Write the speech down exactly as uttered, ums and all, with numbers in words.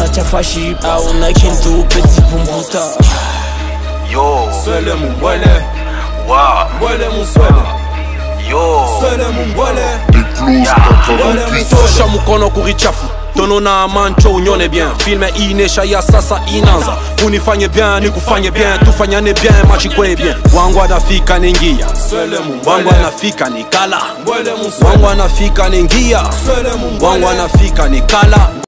chafashi pa una kintu petit pumbuta. Yo, Swele mumbwele, wow, mbwele muswele. yo, Swele mumbwele, yeah. Tosha mukono kurichafu tono na mancho unyone bien. Filme inesha ya sasa inanza. Unifanye bien, nikufanye bien. Tufanyane bien, machi kwe bien. Wangu anafika ningia, swele mumbwele. wangu anafika nikala. Mbwele muswele. Wangu anafika ningia, Swele mumbwele. wangu anafika nikala.